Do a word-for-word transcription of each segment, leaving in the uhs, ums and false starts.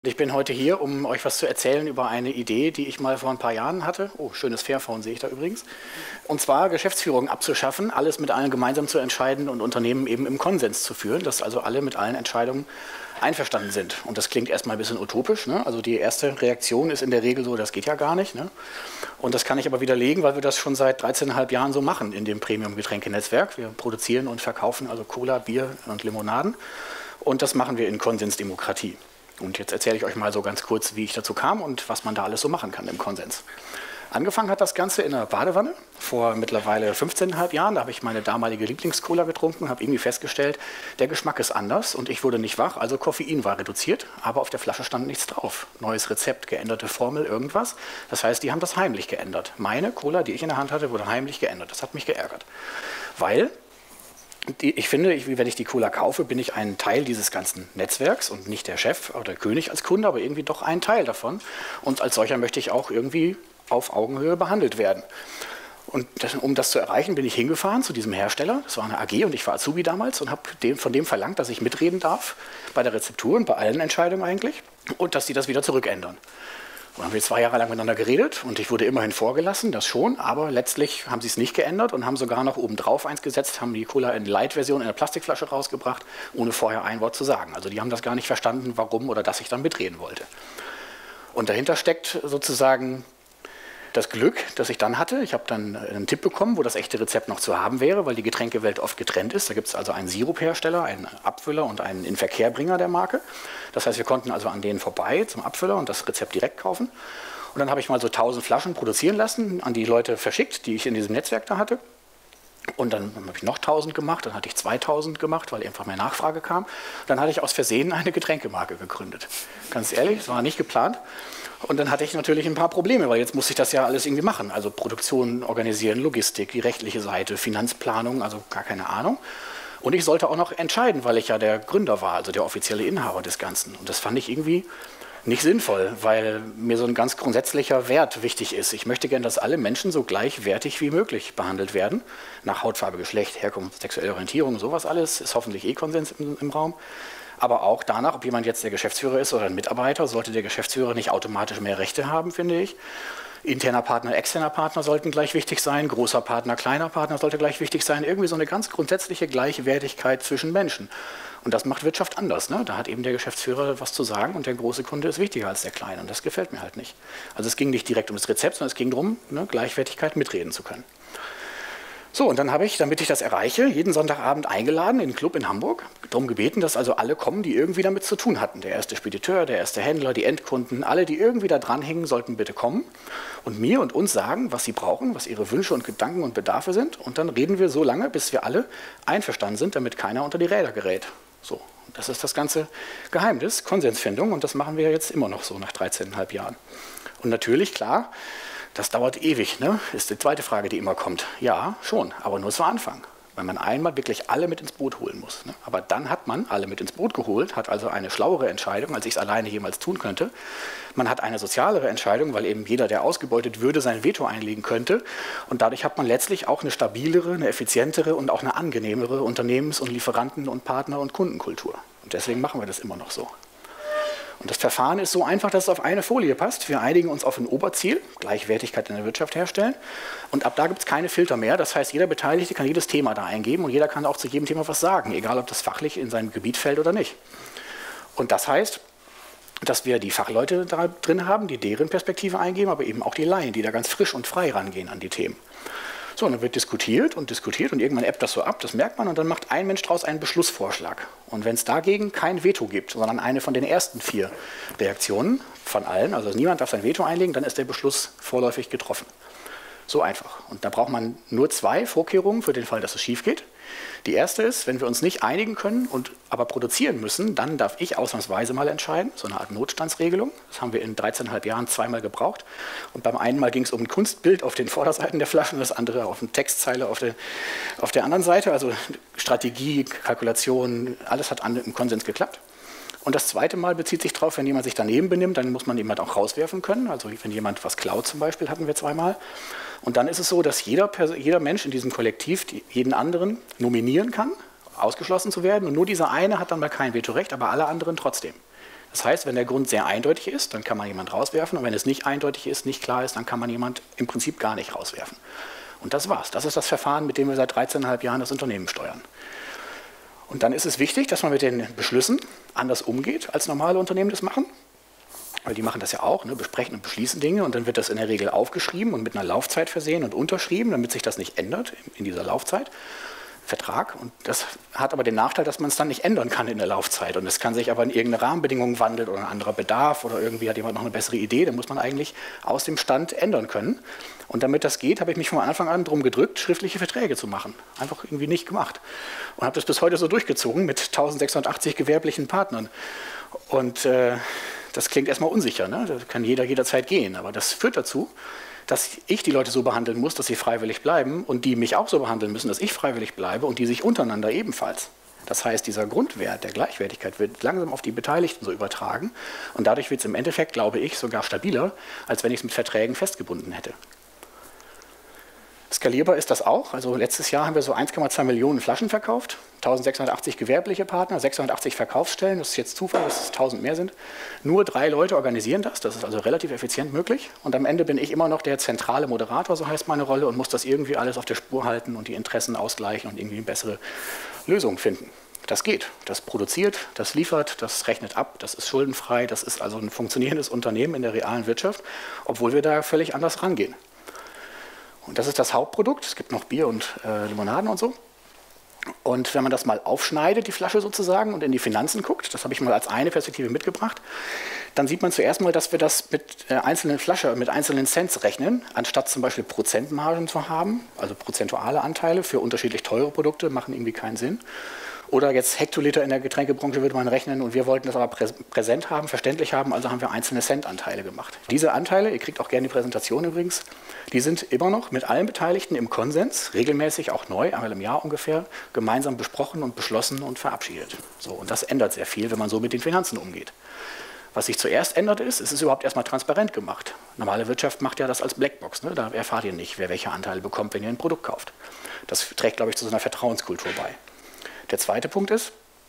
Ich bin heute hier, um euch was zu erzählen über eine Idee, die ich mal vor ein paar Jahren hatte. Oh, schönes Fairphone sehe ich da übrigens. Und zwar Geschäftsführung abzuschaffen, alles mit allen gemeinsam zu entscheiden und Unternehmen eben im Konsens zu führen, dass also alle mit allen Entscheidungen einverstanden sind. Und das klingt erstmal ein bisschen utopisch, ne? Also die erste Reaktion ist in der Regel so, das geht ja gar nicht, ne? Und das kann ich aber widerlegen, weil wir das schon seit dreizehn Komma fünf Jahren so machen in dem Premium-Getränkenetzwerk. Wir produzieren und verkaufen also Cola, Bier und Limonaden. Und das machen wir in Konsensdemokratie. Und jetzt erzähle ich euch mal so ganz kurz, wie ich dazu kam und was man da alles so machen kann im Konsens. Angefangen hat das Ganze in einer Badewanne vor mittlerweile fünfzehn Komma fünf Jahren. Da habe ich meine damalige Lieblingscola getrunken, habe irgendwie festgestellt, der Geschmack ist anders und ich wurde nicht wach, also Koffein war reduziert, aber auf der Flasche stand nichts drauf. Neues Rezept, geänderte Formel, irgendwas. Das heißt, die haben das heimlich geändert. Meine Cola, die ich in der Hand hatte, wurde heimlich geändert. Das hat mich geärgert, weil Die, ich finde, ich, wenn ich die Cola kaufe, bin ich ein Teil dieses ganzen Netzwerks und nicht der Chef oder König als Kunde, aber irgendwie doch ein Teil davon. Und als solcher möchte ich auch irgendwie auf Augenhöhe behandelt werden. Und das, um das zu erreichen, bin ich hingefahren zu diesem Hersteller. Das war eine A G und ich war Azubi damals und habe dem, von dem verlangt, dass ich mitreden darf bei der Rezeptur und bei allen Entscheidungen eigentlich und dass sie das wieder zurückändern. Und dann haben wir zwei Jahre lang miteinander geredet und ich wurde immerhin vorgelassen, das schon, aber letztlich haben sie es nicht geändert und haben sogar noch obendrauf eins gesetzt, haben die Cola in Light-Version in der Plastikflasche rausgebracht, ohne vorher ein Wort zu sagen. Also die haben das gar nicht verstanden, warum oder dass ich dann mitreden wollte. Und dahinter steckt sozusagen das Glück, das ich dann hatte. Ich habe dann einen Tipp bekommen, wo das echte Rezept noch zu haben wäre, weil die Getränkewelt oft getrennt ist. Da gibt es also einen Siruphersteller, einen Abfüller und einen Inverkehrbringer der Marke. Das heißt, wir konnten also an denen vorbei zum Abfüller und das Rezept direkt kaufen. Und dann habe ich mal so tausend Flaschen produzieren lassen, an die Leute verschickt, die ich in diesem Netzwerk da hatte. Und dann habe ich noch tausend gemacht, dann hatte ich zweitausend gemacht, weil einfach mehr Nachfrage kam. Dann hatte ich aus Versehen eine Getränkemarke gegründet. Ganz ehrlich, das war nicht geplant. Und dann hatte ich natürlich ein paar Probleme, weil jetzt musste ich das ja alles irgendwie machen. Also Produktion organisieren, Logistik, die rechtliche Seite, Finanzplanung, also gar keine Ahnung. Und ich sollte auch noch entscheiden, weil ich ja der Gründer war, also der offizielle Inhaber des Ganzen. Und das fand ich irgendwie nicht sinnvoll, weil mir so ein ganz grundsätzlicher Wert wichtig ist. Ich möchte gerne, dass alle Menschen so gleichwertig wie möglich behandelt werden. Nach Hautfarbe, Geschlecht, Herkunft, sexuelle Orientierung, sowas alles ist hoffentlich eh Konsens im, im Raum. Aber auch danach, ob jemand jetzt der Geschäftsführer ist oder ein Mitarbeiter, sollte der Geschäftsführer nicht automatisch mehr Rechte haben, finde ich. Interner Partner, externer Partner sollten gleich wichtig sein, großer Partner, kleiner Partner sollte gleich wichtig sein. Irgendwie so eine ganz grundsätzliche Gleichwertigkeit zwischen Menschen. Und das macht Wirtschaft anders, ne? Da hat eben der Geschäftsführer was zu sagen und der große Kunde ist wichtiger als der kleine. Und das gefällt mir halt nicht. Also es ging nicht direkt um das Rezept, sondern es ging darum, ne, Gleichwertigkeit mitreden zu können. So, und dann habe ich, damit ich das erreiche, jeden Sonntagabend eingeladen in den Club in Hamburg, darum gebeten, dass also alle kommen, die irgendwie damit zu tun hatten. Der erste Spediteur, der erste Händler, die Endkunden, alle, die irgendwie da dranhängen, sollten bitte kommen und mir und uns sagen, was sie brauchen, was ihre Wünsche und Gedanken und Bedarfe sind. Und dann reden wir so lange, bis wir alle einverstanden sind, damit keiner unter die Räder gerät. So, das ist das ganze Geheimnis, Konsensfindung, und das machen wir jetzt immer noch so nach dreizehn Komma fünf Jahren. Und natürlich, klar, das dauert ewig, ne? Ist die zweite Frage, die immer kommt. Ja, schon, aber nur zu Anfang. Weil man einmal wirklich alle mit ins Boot holen muss. Ne? Aber dann hat man alle mit ins Boot geholt, hat also eine schlauere Entscheidung, als ich es alleine jemals tun könnte. Man hat eine sozialere Entscheidung, weil eben jeder, der ausgebeutet würde, sein Veto einlegen könnte. Und dadurch hat man letztlich auch eine stabilere, eine effizientere und auch eine angenehmere Unternehmens- und Lieferanten- und Partner- und Kundenkultur. Und deswegen machen wir das immer noch so. Und das Verfahren ist so einfach, dass es auf eine Folie passt. Wir einigen uns auf ein Oberziel, Gleichwertigkeit in der Wirtschaft herstellen. Und ab da gibt es keine Filter mehr. Das heißt, jeder Beteiligte kann jedes Thema da eingeben und jeder kann auch zu jedem Thema was sagen, egal ob das fachlich in seinem Gebiet fällt oder nicht. Und das heißt, dass wir die Fachleute da drin haben, die deren Perspektive eingeben, aber eben auch die Laien, die da ganz frisch und frei rangehen an die Themen. So, und dann wird diskutiert und diskutiert und irgendwann ebbt das so ab, das merkt man, und dann macht ein Mensch daraus einen Beschlussvorschlag. Und wenn es dagegen kein Veto gibt, sondern eine von den ersten vier Reaktionen von allen, also niemand darf sein Veto einlegen, dann ist der Beschluss vorläufig getroffen. So einfach. Und da braucht man nur zwei Vorkehrungen für den Fall, dass es schief geht. Die erste ist, wenn wir uns nicht einigen können und aber produzieren müssen, dann darf ich ausnahmsweise mal entscheiden, so eine Art Notstandsregelung. Das haben wir in dreizehn Komma fünf Jahren zweimal gebraucht. Und beim einen Mal ging es um ein Kunstbild auf den Vorderseiten der Flaschen, das andere auf eine Textzeile auf der, auf der anderen Seite. Also Strategie, Kalkulation, alles hat im Konsens geklappt. Und das zweite Mal bezieht sich darauf, wenn jemand sich daneben benimmt, dann muss man jemand auch rauswerfen können. Also wenn jemand was klaut zum Beispiel, hatten wir zweimal. Und dann ist es so, dass jeder, jeder Mensch in diesem Kollektiv jeden anderen nominieren kann, ausgeschlossen zu werden. Und nur dieser eine hat dann mal kein Vetorecht, aber alle anderen trotzdem. Das heißt, wenn der Grund sehr eindeutig ist, dann kann man jemand rauswerfen. Und wenn es nicht eindeutig ist, nicht klar ist, dann kann man jemand im Prinzip gar nicht rauswerfen. Und das war's. Das ist das Verfahren, mit dem wir seit dreizehn Komma fünf Jahren das Unternehmen steuern. Und dann ist es wichtig, dass man mit den Beschlüssen anders umgeht, als normale Unternehmen das machen. Weil die machen das ja auch, ne, besprechen und beschließen Dinge. Und dann wird das in der Regel aufgeschrieben und mit einer Laufzeit versehen und unterschrieben, damit sich das nicht ändert in dieser Laufzeit. Vertrag, und das hat aber den Nachteil, dass man es dann nicht ändern kann in der Laufzeit, und es kann sich aber in irgendeine Rahmenbedingung wandeln oder ein anderer Bedarf oder irgendwie hat jemand noch eine bessere Idee, dann muss man eigentlich aus dem Stand ändern können. Und damit das geht, habe ich mich von Anfang an darum gedrückt, schriftliche Verträge zu machen. Einfach irgendwie nicht gemacht. Und habe das bis heute so durchgezogen mit eintausendsechshundertachtzig gewerblichen Partnern. Und äh, das klingt erstmal unsicher, ne? Da kann jeder jederzeit gehen, aber das führt dazu, dass ich die Leute so behandeln muss, dass sie freiwillig bleiben und die mich auch so behandeln müssen, dass ich freiwillig bleibe und die sich untereinander ebenfalls. Das heißt, dieser Grundwert der Gleichwertigkeit wird langsam auf die Beteiligten so übertragen und dadurch wird es im Endeffekt, glaube ich, sogar stabiler, als wenn ich es mit Verträgen festgebunden hätte. Skalierbar ist das auch. Also letztes Jahr haben wir so eins Komma zwei Millionen Flaschen verkauft, eintausendsechshundertachtzig gewerbliche Partner, sechshundertachtzig Verkaufsstellen, das ist jetzt Zufall, dass es tausend mehr sind. Nur drei Leute organisieren das, das ist also relativ effizient möglich. Und am Ende bin ich immer noch der zentrale Moderator, so heißt meine Rolle, und muss das irgendwie alles auf der Spur halten und die Interessen ausgleichen und irgendwie eine bessere Lösung finden. Das geht, das produziert, das liefert, das rechnet ab, das ist schuldenfrei, das ist also ein funktionierendes Unternehmen in der realen Wirtschaft, obwohl wir da völlig anders rangehen. Und das ist das Hauptprodukt. Es gibt noch Bier und äh, Limonaden und so. Und wenn man das mal aufschneidet, die Flasche sozusagen, und in die Finanzen guckt, das habe ich mal als eine Perspektive mitgebracht, dann sieht man zuerst mal, dass wir das mit äh, einzelnen Flaschen, mit einzelnen Cents rechnen, anstatt zum Beispiel Prozentmargen zu haben, also prozentuale Anteile für unterschiedlich teure Produkte, machen irgendwie keinen Sinn. Oder jetzt Hektoliter in der Getränkebranche würde man rechnen, und wir wollten das aber präsent haben, verständlich haben, also haben wir einzelne Cent-Anteile gemacht. Diese Anteile, ihr kriegt auch gerne die Präsentation übrigens, die sind immer noch mit allen Beteiligten im Konsens, regelmäßig auch neu, einmal im Jahr ungefähr, gemeinsam besprochen und beschlossen und verabschiedet. So, und das ändert sehr viel, wenn man so mit den Finanzen umgeht. Was sich zuerst ändert ist, es ist überhaupt erstmal transparent gemacht. Normale Wirtschaft macht ja das als Blackbox, ne? Da erfahrt ihr nicht, wer welche Anteile bekommt, wenn ihr ein Produkt kauft. Das trägt, glaube ich, zu so einer Vertrauenskultur bei. Der zweite Punkt ist,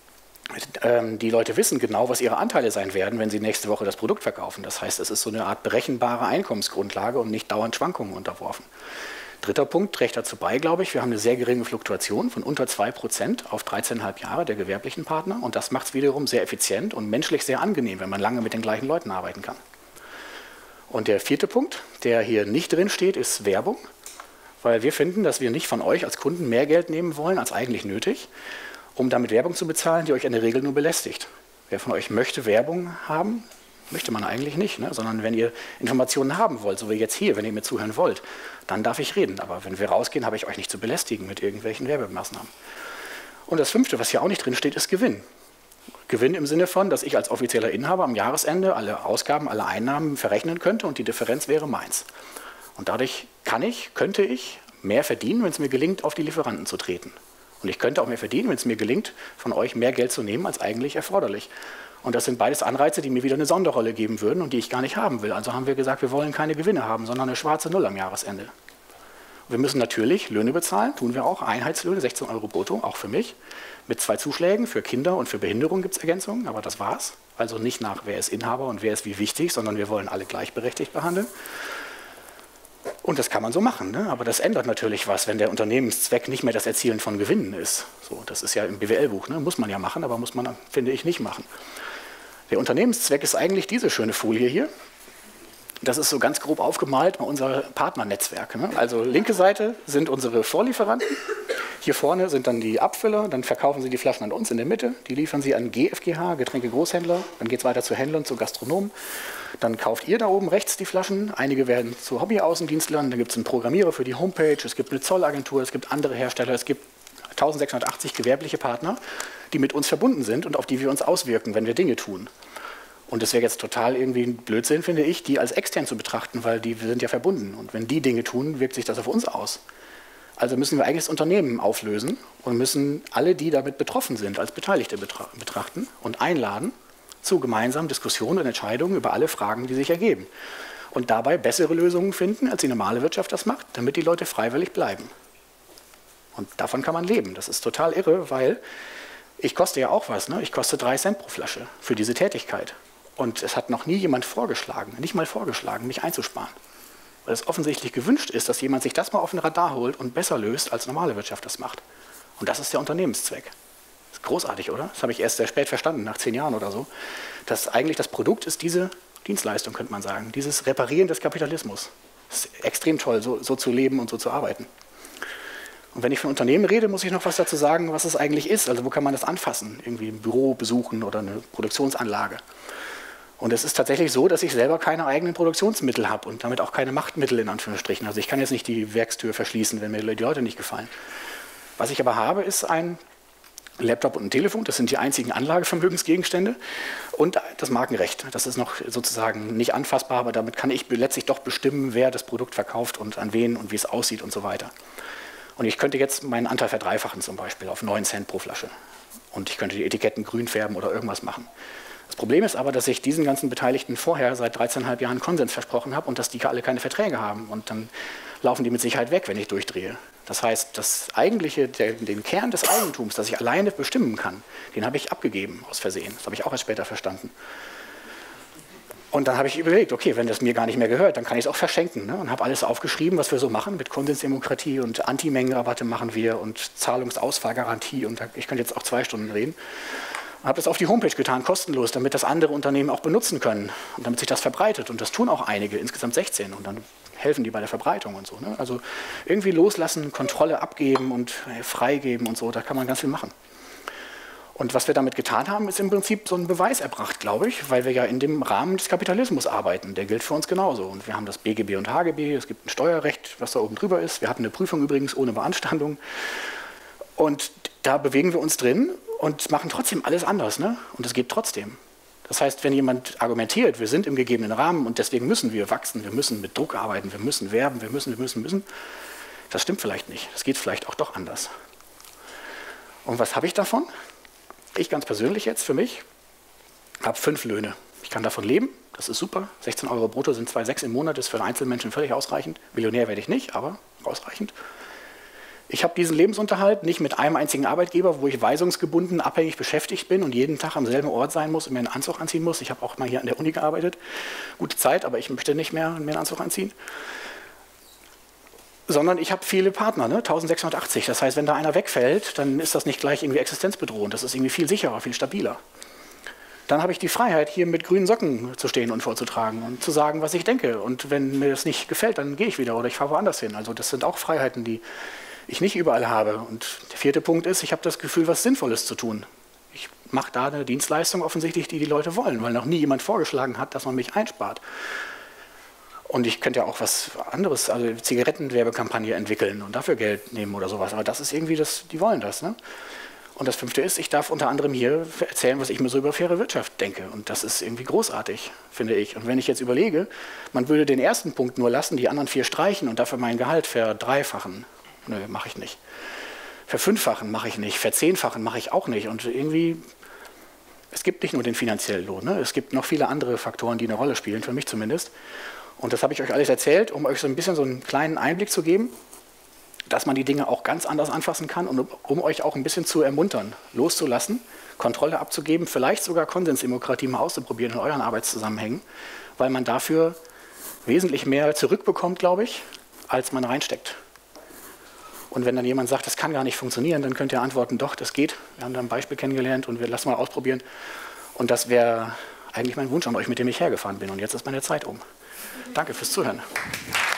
die Leute wissen genau, was ihre Anteile sein werden, wenn sie nächste Woche das Produkt verkaufen. Das heißt, es ist so eine Art berechenbare Einkommensgrundlage und nicht dauernd Schwankungen unterworfen. Dritter Punkt trägt dazu bei, glaube ich, wir haben eine sehr geringe Fluktuation von unter zwei Prozent auf dreizehn Komma fünf Jahre der gewerblichen Partner, und das macht es wiederum sehr effizient und menschlich sehr angenehm, wenn man lange mit den gleichen Leuten arbeiten kann. Und der vierte Punkt, der hier nicht drin steht, ist Werbung. Weil wir finden, dass wir nicht von euch als Kunden mehr Geld nehmen wollen als eigentlich nötig, um damit Werbung zu bezahlen, die euch in der Regel nur belästigt. Wer von euch möchte Werbung haben, möchte man eigentlich nicht, ne? Sondern wenn ihr Informationen haben wollt, so wie jetzt hier, wenn ihr mir zuhören wollt, dann darf ich reden. Aber wenn wir rausgehen, habe ich euch nicht zu belästigen mit irgendwelchen Werbemaßnahmen. Und das fünfte, was hier auch nicht drin steht, ist Gewinn. Gewinn im Sinne von, dass ich als offizieller Inhaber am Jahresende alle Ausgaben, alle Einnahmen verrechnen könnte und die Differenz wäre meins. Und dadurch kann ich, könnte ich mehr verdienen, wenn es mir gelingt, auf die Lieferanten zu treten. Und ich könnte auch mehr verdienen, wenn es mir gelingt, von euch mehr Geld zu nehmen, als eigentlich erforderlich. Und das sind beides Anreize, die mir wieder eine Sonderrolle geben würden und die ich gar nicht haben will. Also haben wir gesagt, wir wollen keine Gewinne haben, sondern eine schwarze Null am Jahresende. Wir müssen natürlich Löhne bezahlen, tun wir auch, Einheitslöhne, sechzehn Euro brutto, auch für mich, mit zwei Zuschlägen, für Kinder und für Behinderung gibt es Ergänzungen, aber das war's. Also nicht nach, wer ist Inhaber und wer ist wie wichtig, sondern wir wollen alle gleichberechtigt behandeln. Und das kann man so machen, ne? Aber das ändert natürlich was, wenn der Unternehmenszweck nicht mehr das Erzielen von Gewinnen ist. So, das ist ja im B W L-Buch, ne? Muss man ja machen, aber muss man, finde ich, nicht machen. Der Unternehmenszweck ist eigentlich diese schöne Folie hier. Das ist so ganz grob aufgemalt bei unser Partnernetzwerk, ne? Also linke Seite sind unsere Vorlieferanten. Hier vorne sind dann die Abfüller, dann verkaufen sie die Flaschen an uns in der Mitte. Die liefern sie an G F G H, Getränke-Großhändler. Dann geht es weiter zu Händlern, zu Gastronomen. Dann kauft ihr da oben rechts die Flaschen. Einige werden zu Hobby-Außendienstlern. Dann gibt es einen Programmierer für die Homepage. Es gibt eine Zollagentur, es gibt andere Hersteller. Es gibt eintausendsechshundertachtzig gewerbliche Partner, die mit uns verbunden sind und auf die wir uns auswirken, wenn wir Dinge tun. Und es wäre jetzt total irgendwie ein Blödsinn, finde ich, die als extern zu betrachten, weil die wir sind ja verbunden. Und wenn die Dinge tun, wirkt sich das auf uns aus. Also müssen wir eigentlich das Unternehmen auflösen und müssen alle, die damit betroffen sind, als Beteiligte betra betrachten und einladen zu gemeinsamen Diskussionen und Entscheidungen über alle Fragen, die sich ergeben. Und dabei bessere Lösungen finden, als die normale Wirtschaft das macht, damit die Leute freiwillig bleiben. Und davon kann man leben. Das ist total irre, weil ich koste ja auch was, ne? Ich koste drei Cent pro Flasche für diese Tätigkeit. Und es hat noch nie jemand vorgeschlagen, nicht mal vorgeschlagen, mich einzusparen. Weil es offensichtlich gewünscht ist, dass jemand sich das mal auf den Radar holt und besser löst, als normale Wirtschaft das macht. Und das ist der Unternehmenszweck. Das ist großartig, oder? Das habe ich erst sehr spät verstanden, nach zehn Jahren oder so. Dass eigentlich das Produkt ist diese Dienstleistung, könnte man sagen. Dieses Reparieren des Kapitalismus. Das ist extrem toll, so, so zu leben und so zu arbeiten. Und wenn ich von Unternehmen rede, muss ich noch was dazu sagen, was es eigentlich ist. Also wo kann man das anfassen? Irgendwie ein Büro besuchen oder eine Produktionsanlage. Und es ist tatsächlich so, dass ich selber keine eigenen Produktionsmittel habe und damit auch keine Machtmittel in Anführungsstrichen. Also ich kann jetzt nicht die Werkstür verschließen, wenn mir die Leute nicht gefallen. Was ich aber habe, ist ein Laptop und ein Telefon. Das sind die einzigen Anlagevermögensgegenstände. Und das Markenrecht. Das ist noch sozusagen nicht anfassbar, aber damit kann ich letztlich doch bestimmen, wer das Produkt verkauft und an wen und wie es aussieht und so weiter. Und ich könnte jetzt meinen Anteil verdreifachen zum Beispiel auf neun Cent pro Flasche. Und ich könnte die Etiketten grün färben oder irgendwas machen. Das Problem ist aber, dass ich diesen ganzen Beteiligten vorher seit dreizehneinhalb Jahren Konsens versprochen habe und dass die alle keine Verträge haben. Und dann laufen die mit Sicherheit weg, wenn ich durchdrehe. Das heißt, das eigentliche, der, den Kern des Eigentums, das ich alleine bestimmen kann, den habe ich abgegeben aus Versehen. Das habe ich auch erst später verstanden. Und dann habe ich überlegt, okay, wenn das mir gar nicht mehr gehört, dann kann ich es auch verschenken. Ne? Und habe alles aufgeschrieben, was wir so machen mit Konsensdemokratie und Antimengenrabatte machen wir und Zahlungsausfallgarantie. Und ich könnte jetzt auch zwei Stunden reden. Und habe das auf die Homepage getan, kostenlos, damit das andere Unternehmen auch benutzen können und damit sich das verbreitet. Und das tun auch einige, insgesamt sechzehn. Und dann helfen die bei der Verbreitung und so. Ne? Also irgendwie loslassen, Kontrolle abgeben und freigeben und so, da kann man ganz viel machen. Und was wir damit getan haben, ist im Prinzip so ein Beweis erbracht, glaube ich, weil wir ja in dem Rahmen des Kapitalismus arbeiten. Der gilt für uns genauso. Und wir haben das B G B und H G B, es gibt ein Steuerrecht, was da oben drüber ist. Wir hatten eine Prüfung übrigens ohne Beanstandung. Und da bewegen wir uns drin und machen trotzdem alles anders. Ne? Und es geht trotzdem. Das heißt, wenn jemand argumentiert, wir sind im gegebenen Rahmen und deswegen müssen wir wachsen, wir müssen mit Druck arbeiten, wir müssen werben, wir müssen, wir müssen, müssen, das stimmt vielleicht nicht. Das geht vielleicht auch doch anders. Und was habe ich davon? Ich ganz persönlich jetzt für mich habe fünf Löhne. Ich kann davon leben, das ist super. sechzehn Euro brutto sind zwei Komma sechs im Monat, ist für einen Einzelmenschen völlig ausreichend. Millionär werde ich nicht, aber ausreichend. Ich habe diesen Lebensunterhalt nicht mit einem einzigen Arbeitgeber, wo ich weisungsgebunden, abhängig beschäftigt bin und jeden Tag am selben Ort sein muss und mir einen Anzug anziehen muss. Ich habe auch mal hier an der Uni gearbeitet. Gute Zeit, aber ich möchte nicht mehr mir einen Anzug anziehen. Sondern ich habe viele Partner, ne? eintausendsechshundertachtzig. Das heißt, wenn da einer wegfällt, dann ist das nicht gleich irgendwie existenzbedrohend. Das ist irgendwie viel sicherer, viel stabiler. Dann habe ich die Freiheit, hier mit grünen Socken zu stehen und vorzutragen und zu sagen, was ich denke. Und wenn mir das nicht gefällt, dann gehe ich wieder oder ich fahre woanders hin. Also das sind auch Freiheiten, die ich nicht überall habe. Und der vierte Punkt ist, ich habe das Gefühl, was Sinnvolles zu tun. Ich mache da eine Dienstleistung offensichtlich, die die Leute wollen, weil noch nie jemand vorgeschlagen hat, dass man mich einspart. Und ich könnte ja auch was anderes, also Zigarettenwerbekampagne entwickeln und dafür Geld nehmen oder sowas. Aber das ist irgendwie, das, die wollen das. Ne? Und das fünfte ist, ich darf unter anderem hier erzählen, was ich mir so über faire Wirtschaft denke. Und das ist irgendwie großartig, finde ich. Und wenn ich jetzt überlege, man würde den ersten Punkt nur lassen, die anderen vier streichen und dafür mein Gehalt verdreifachen. Nö, mache ich nicht. Verfünffachen mache ich nicht. Verzehnfachen mache ich auch nicht. Und irgendwie, es gibt nicht nur den finanziellen Lohn. Ne? Es gibt noch viele andere Faktoren, die eine Rolle spielen, für mich zumindest. Und das habe ich euch alles erzählt, um euch so ein bisschen so einen kleinen Einblick zu geben, dass man die Dinge auch ganz anders anfassen kann und um euch auch ein bisschen zu ermuntern, loszulassen, Kontrolle abzugeben, vielleicht sogar Konsensdemokratie mal auszuprobieren in euren Arbeitszusammenhängen, weil man dafür wesentlich mehr zurückbekommt, glaube ich, als man reinsteckt. Und wenn dann jemand sagt, das kann gar nicht funktionieren, dann könnt ihr antworten, doch, das geht. Wir haben da ein Beispiel kennengelernt und wir lassen mal ausprobieren. Und das wäre eigentlich mein Wunsch an euch, mit dem ich hergefahren bin. Und jetzt ist meine Zeit um. Danke fürs Zuhören.